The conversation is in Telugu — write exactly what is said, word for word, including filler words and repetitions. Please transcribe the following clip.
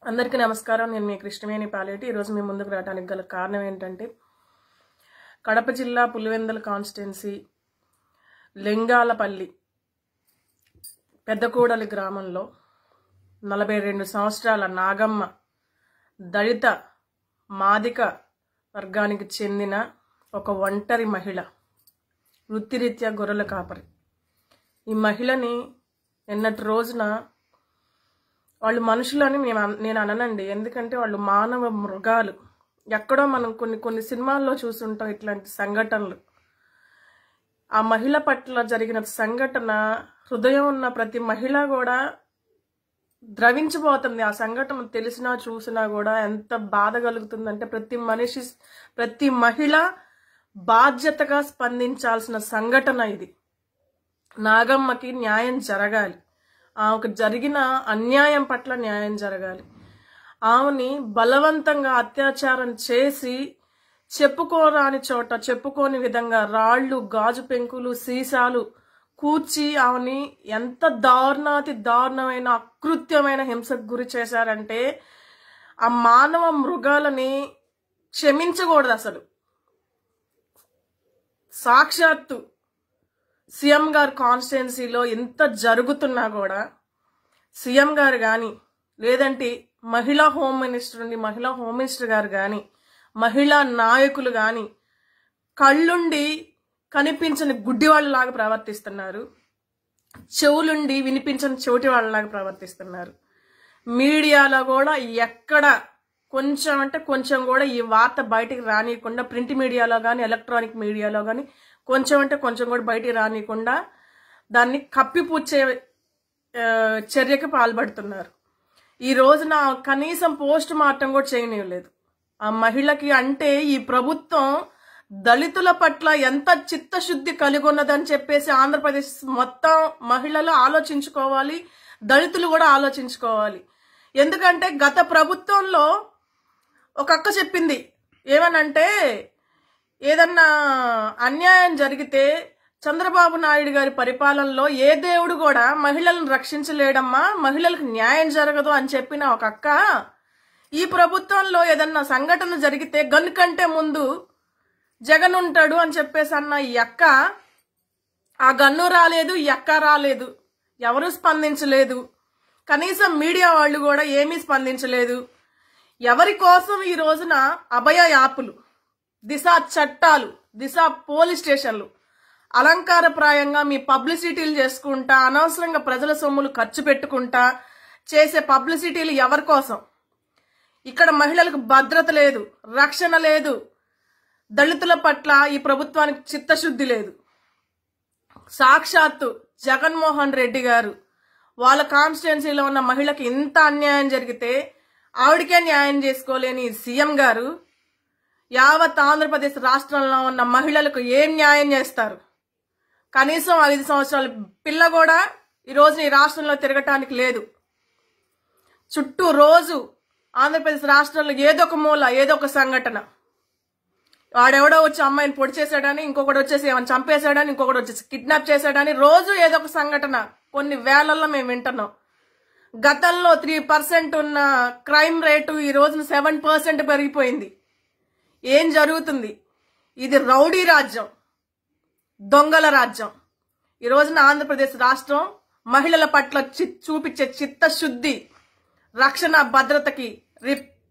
అందరికీ నమస్కారం. నేను మీ కృష్ణవేణి పాలేటి. ఈరోజు మీ ముందుకు రావడానికి గల కారణం ఏంటంటే, కడప జిల్లా పులివెందుల కాన్స్టిట్యున్సీ లింగాలపల్లి పెద్దకూడలి గ్రామంలో నలభై రెండు సంవత్సరాల నాగమ్మ దళిత మాదిక వర్గానికి చెందిన ఒక ఒంటరి మహిళ, వృత్తిరీత్యా గొర్రెల కాపరి. ఈ మహిళని నిన్నటి రోజున వాళ్ళు మనుషులని మేము నేను అననండి, ఎందుకంటే వాళ్ళు మానవ మృగాలు. ఎక్కడో మనం కొన్ని కొన్ని సినిమాల్లో చూసుంటాం ఇట్లాంటి సంఘటనలు. ఆ మహిళ పట్ల జరిగిన సంఘటన హృదయం ఉన్న ప్రతి మహిళ కూడా ద్రవించిపోతుంది. ఆ సంఘటన తెలిసినా చూసినా కూడా ఎంత బాధ కలుగుతుందంటే, ప్రతి మనిషి ప్రతి మహిళ బాధ్యతగా స్పందించాల్సిన సంఘటన ఇది. నాగమ్మకి న్యాయం జరగాలి. ఆమెకు జరిగిన అన్యాయం పట్ల న్యాయం జరగాలి. ఆమెని బలవంతంగా అత్యాచారం చేసి చెప్పుకోరాని చోట చెప్పుకోని విధంగా రాళ్లు, గాజు పెంకులు, సీసాలు కూర్చి ఆమెని ఎంత దారుణాతి దారుణమైన అకృత్యమైన హింసకు గురి చేశారంటే, ఆ మానవ మృగాలని క్షమించకూడదు అసలు. సాక్షాత్తు సీఎం గారు కాన్స్టిట్యున్సీలో ఇంత జరుగుతున్నా కూడా సీఎం గారు కానీ, లేదంటే మహిళా హోమ్ మినిస్టర్ ఉండి మహిళా హోమ్ మినిస్టర్ గారు కానీ, మహిళా నాయకులు కానీ కళ్ళుండి కనిపించని గుడ్డి వాళ్ళలాగా ప్రవర్తిస్తున్నారు. చెవులుండి వినిపించని చెవిటి వాళ్ళలాగా ప్రవర్తిస్తున్నారు. మీడియాలో కూడా ఎక్కడ కొంచెం అంటే కొంచెం కూడా ఈ వార్త బయటికి రానియకుండా, ప్రింట్ మీడియాలో కానీ ఎలక్ట్రానిక్ మీడియాలో కానీ కొంచెం అంటే కొంచెం కూడా బయటికి రానియకుండా దాన్ని కప్పిపుచ్చే చర్యకి పాల్పడుతున్నారు. ఈ రోజున కనీసం పోస్ట్ మార్టం కూడా చేయనివ్వలేదు ఆ మహిళకి. అంటే ఈ ప్రభుత్వం దళితుల పట్ల ఎంత చిత్తశుద్ధి కలిగి ఉన్నదని చెప్పేసి ఆంధ్రప్రదేశ్ మొత్తం మహిళలు ఆలోచించుకోవాలి, దళితులు కూడా ఆలోచించుకోవాలి. ఎందుకంటే గత ప్రభుత్వంలో ఒక అక్క చెప్పింది ఏమనంటే, ఏదన్నా అన్యాయం జరిగితే చంద్రబాబు నాయుడు గారి పరిపాలనలో ఏ దేవుడు కూడా మహిళలను రక్షించలేడమ్మా, మహిళలకు న్యాయం జరగదు అని చెప్పిన ఒక అక్క, ఈ ప్రభుత్వంలో ఏదన్నా సంఘటన జరిగితే గన్ కంటే ముందు జగన్ ఉంటాడు అని చెప్పేసి అన్న ఈ అక్క, ఆ గన్ను రాలేదు, ఈ అక్క రాలేదు, ఎవరు స్పందించలేదు. కనీసం మీడియా వాళ్ళు కూడా ఏమీ స్పందించలేదు. ఎవరి కోసం ఈ రోజున అభయ యాపులు, దిశ చట్టాలు, దిశ పోలీస్ స్టేషన్లు అలంకారప్రాయంగా మీ పబ్లిసిటీలు చేసుకుంటా, అనవసరంగా ప్రజల సొమ్ములు ఖర్చు పెట్టుకుంటా చేసే పబ్లిసిటీలు ఎవరి కోసం? ఇక్కడ మహిళలకు భద్రత లేదు, రక్షణ లేదు, దళితుల పట్ల ఈ ప్రభుత్వానికి చిత్తశుద్ధి లేదు. సాక్షాత్తు జగన్మోహన్ రెడ్డి గారు వాళ్ళ కాన్స్టిట్యున్సీలో ఉన్న మహిళకి ఇంత అన్యాయం జరిగితే ఆవిడకే న్యాయం చేసుకోలేని సీఎం గారు యావత్ ఆంధ్రప్రదేశ్ రాష్ట్రంలో ఉన్న మహిళలకు ఏం న్యాయం చేస్తారు? కనీసం ఐదు సంవత్సరాల పిల్ల కూడా ఈ రోజు ఈ రాష్ట్రంలో తిరగటానికి లేదు. చుట్టూ రోజు ఆంధ్రప్రదేశ్ రాష్ట్రంలో ఏదో ఒక మూల ఏదో ఒక సంఘటన. వాడెవడో వచ్చి అమ్మాయిని పొడి చేశాడని, ఇంకొకటి వచ్చేసి ఏమైనా చంపేశాడని, ఇంకొకటి వచ్చేసి కిడ్నాప్ చేశాడని రోజు ఏదో ఒక సంఘటన కొన్ని వేలల్లో మేము వింటున్నాం. గతంలో త్రీ పర్సెంట్ ఉన్న క్రైమ్ రేటు ఈ రోజున సెవెన్ పర్సెంట్ పెరిగిపోయింది. ఏం జరుగుతుంది? ఇది రౌడీ రాజ్యం, దొంగల రాజ్యం. ఈ రోజున ఆంధ్రప్రదేశ్ రాష్ట్రం మహిళల పట్ల చూపించే చిత్తశుద్ధి, రక్షణ భద్రతకి